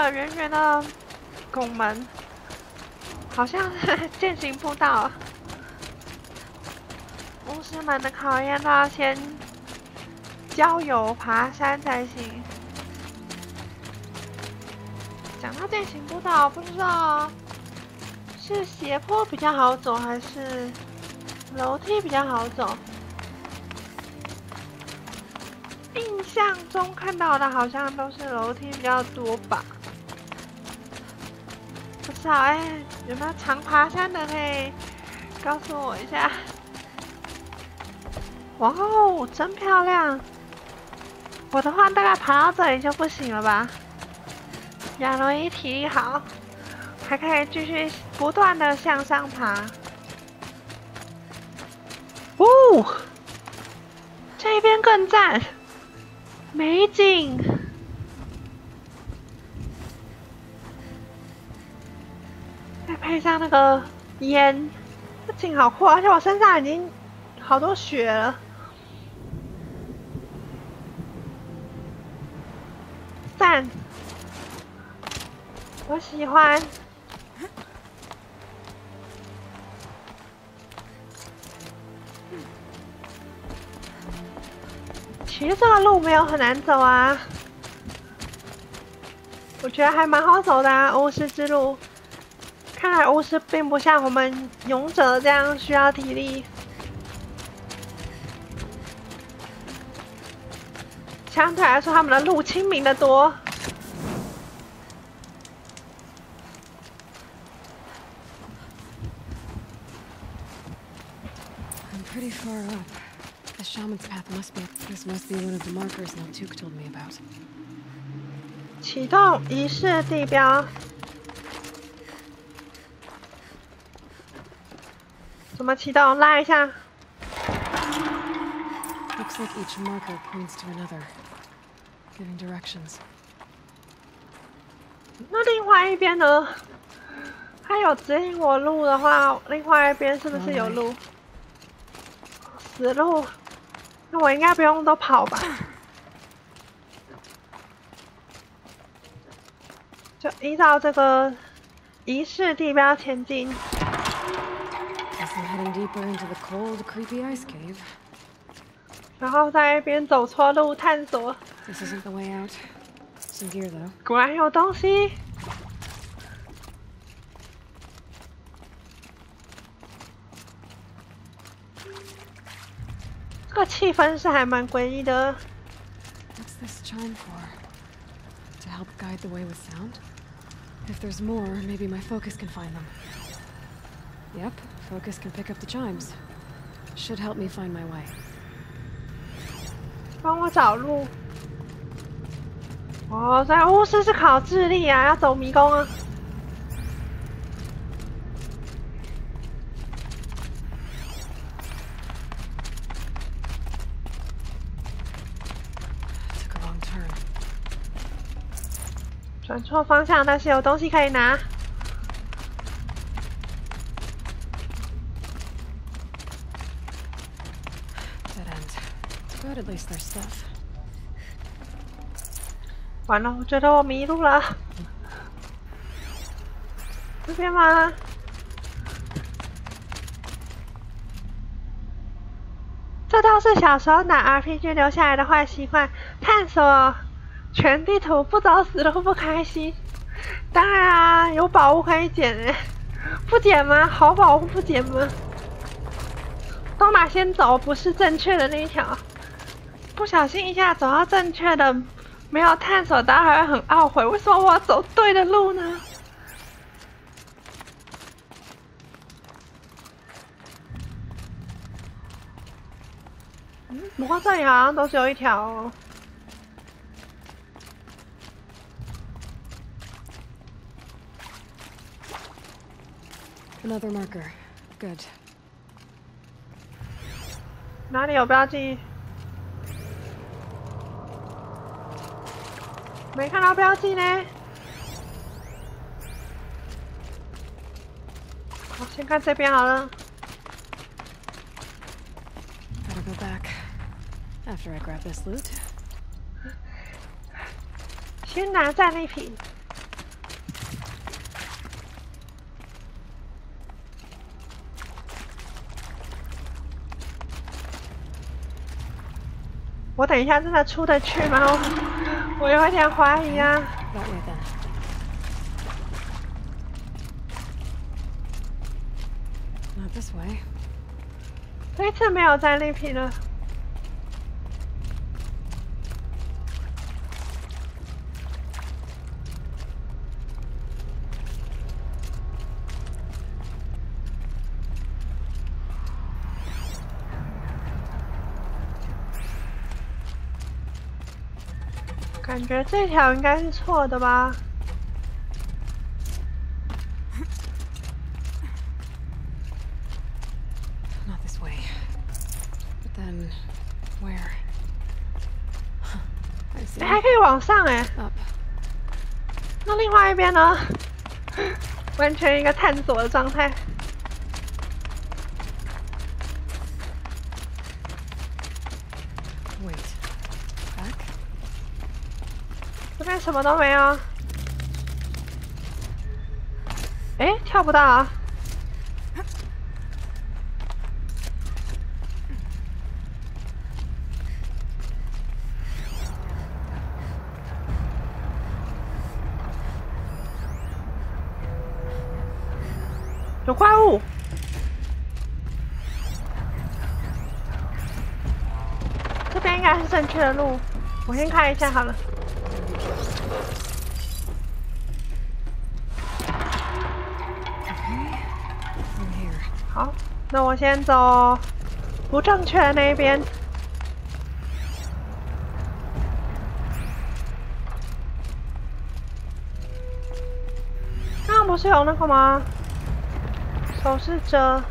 个圆圆的拱门，好像践行步道。巫师们的考验都要先交友爬山才行。讲到践行步道，不知道是斜坡比较好走，还是楼梯比较好走？印象中看到的好像都是楼梯比较多吧。不知道有没有常爬山的可以告诉我一下？哇哦，真漂亮！我的话大概爬到这里就不行了吧？亚罗伊体力好，还可以继续不断的向上爬。哦，这边更赞，美景。再配上那个烟，这景好酷，而且我身上已经好多雪了。赞，我喜欢。其实这个路没有很难走啊，我觉得还蛮好走的啊，巫师之路。看来巫师并不像我们勇者这样需要体力，相对来说他们的路亲民的多。 I'm pretty far up. The shaman's path this must be one of the markers Naltuk told me about. 启动仪式地标。怎么启动？拉一下。 Looks like each marker points to another, giving directions. 那另外一边呢？它有指引我路的话，另外一边是不是有路？死路。那我应该不用都跑吧？就依照这个仪式地标前进。 Guess I'm heading deeper into the cold, creepy ice cave. 然后在一边走错路探索。 This isn't the way out. Some gear though. 果然有东西。这个气氛是还蛮诡异的。 What's this chime for? To help guide the way with sound? If there's more, maybe my focus can find them. Yep, focus can pick up the chimes. Should help me find my way. 帮我找路。哦，在巫师是考智力啊，要走迷宫啊。 Took a long turn. 转错方向，但是有东西可以拿。 Dead end. But at least there's stuff. 完了，我觉得我迷路了。这边吗？这倒是小时候打 RPG 留下来的坏习惯，探索全地图不走死路不开心。当然啊，有宝物可以捡诶，不捡吗？好宝物不捡吗？东马先走不是正确的那一条，不小心一下走到正确的，没有探索到还会很懊悔，为什么我要走对的路呢？不过这里好像都只有一条哦。 Another marker. Good. 哪里有标记？没看到标记呢。好，先看这边好了。 Better go back after I grab this loot. 先拿战利品。 我等一下真的出得去吗？我有一点怀疑啊。 That way then. Not this way. 这一次没有战利品了。感觉这条应该是错的吧？ Not this way. But then, where? I see. 还可以往上哎。 Up. 那另外一边呢？完全一个探索的状态。 Wait. Back? 这边什么都没有。哎，跳不到啊！有怪物！这边应该是正确的路，我先看一下好了。 好，那我先走不正确的那一边。刚刚不是有那个吗？手势者。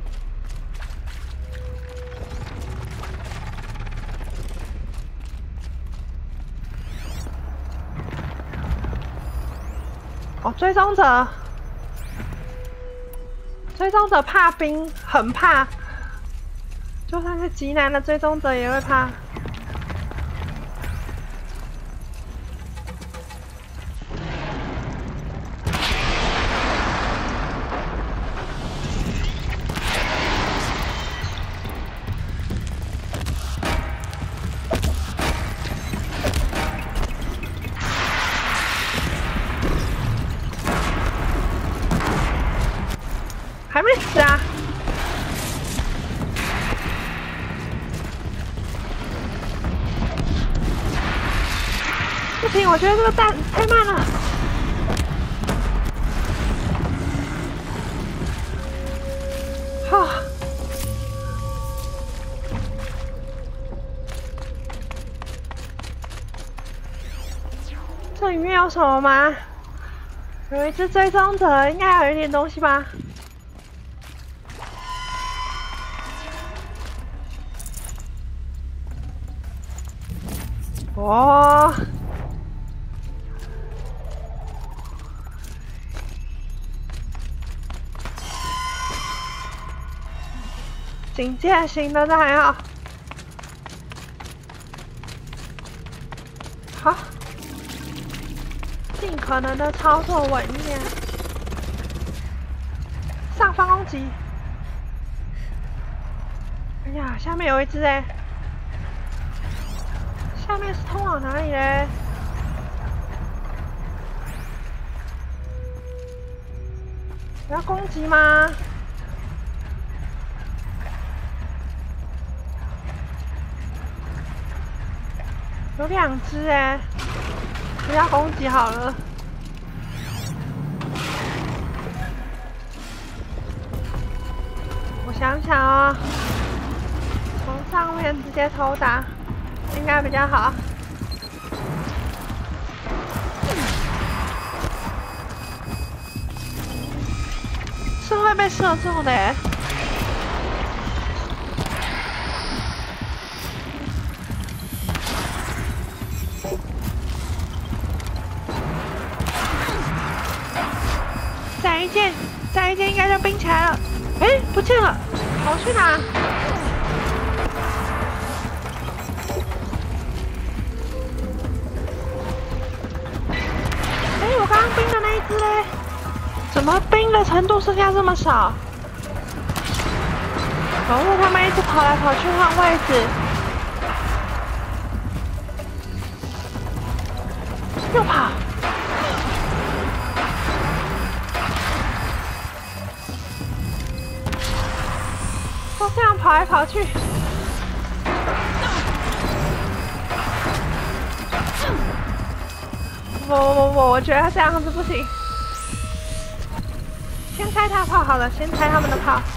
哦，追踪者。 追踪者怕冰，很怕，就算是极难的追踪者也会怕。还没死啊！不行，我觉得这个弹太慢了。好，这里面有什么吗？有一只追踪者，应该有一点东西吧。 哦，警戒型的那还好，好，尽可能的操作稳一点，上方攻击。哎呀，下面有一只哎。 下面是通往哪里嘞？我要攻击吗？有2只哎，不要攻击好了。我想想啊，从上面直接偷打。 应该比较好。是会被射中的耶。再一件应该就冰起来了。哎，不见了，跑去哪？ 我刚刚冰的那一只嘞，怎么冰的程度剩下这么少？可恶，他们一直跑来跑去换位置。 又跑。都这样跑来跑去。我觉得这样子不行。先拆他炮好了，先拆他们的炮。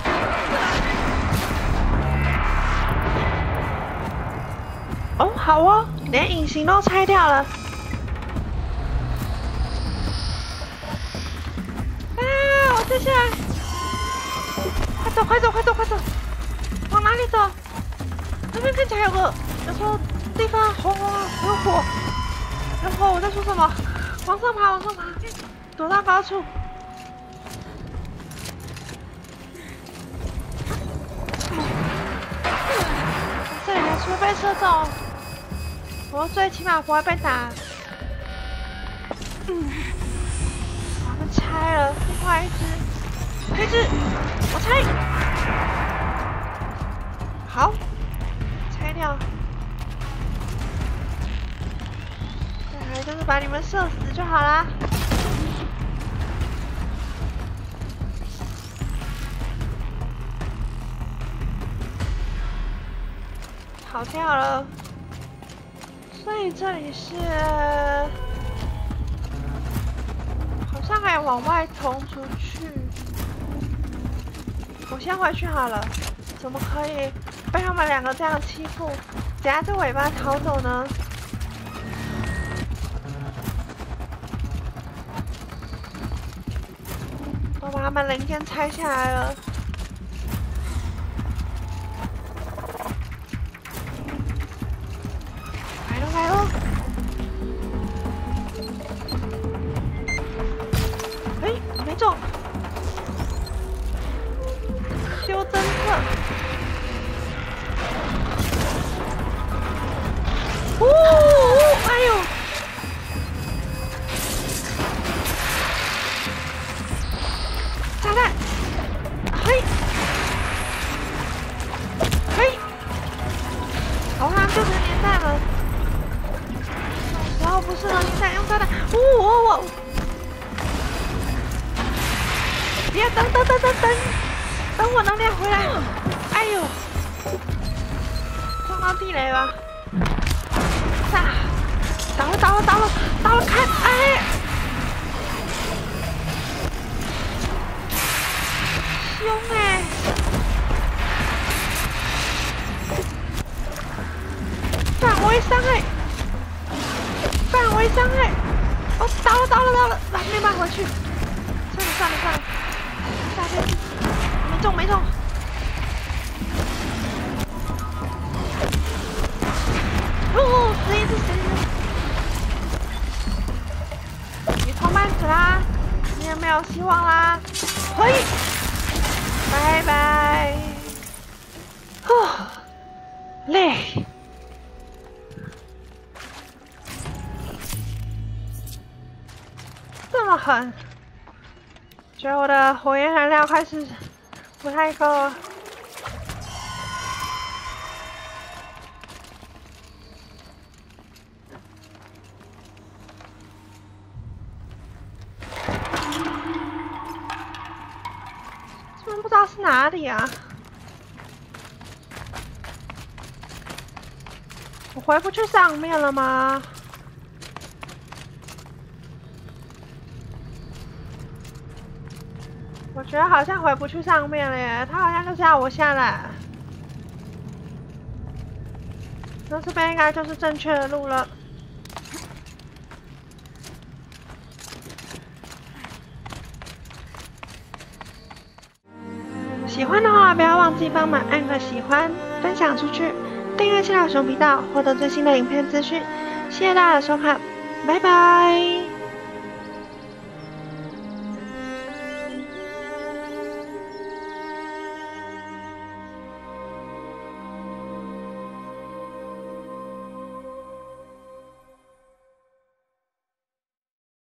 哦，好哦，连隐形都拆掉了。啊！我接下来，快走，快走，快走，快走！往哪里走？那边看起来有个地方，红红有火。有火！我在说什么？往上爬，往上爬，躲到高处。这里还是会被射中，我最起码不会被打。我们拆了另外一只，我拆。好，拆掉。再来就是把你们射死就好啦。跑掉了，所以这里是好像还往外冲出去。我先回去好了，怎么可以被他们两个这样欺负，夹着尾巴逃走呢？我把他们零件拆下来了。来喽！哎，没中，丢侦测。哎呦！炸弹！嘿！嘿！好像就是连弹了。然后不是了，你想用炸弹？别等我能练回来！哎呦，撞到地雷了！倒了！看，哎，凶哎！范围伤害！范围伤害！哦，倒了！没办法回去。算了，下边没中。死一次！你同伴死啦，你也没有希望啦。嘿，拜拜。累。这么狠，觉得我的火焰燃料开始不太够了。这边不知道是哪里啊？我回不去上面了吗？我觉得好像回不去上面了耶，他好像就是要我下来。那这边应该就是正确的路了。喜欢的话，不要忘记帮忙按个喜欢，分享出去，订阅谢老熊频道，获得最新的影片资讯。谢谢大家的收看，拜拜。